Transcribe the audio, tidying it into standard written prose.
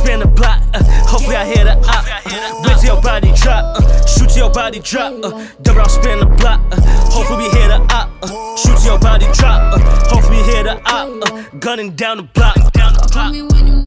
spin the block, hopefully I hit the op. Wait till your body drop, shoot till your body drop. Double round spin the block, hopefully we hit the op. Shoot till your body drop, hopefully we hit the op. Gunning down the block.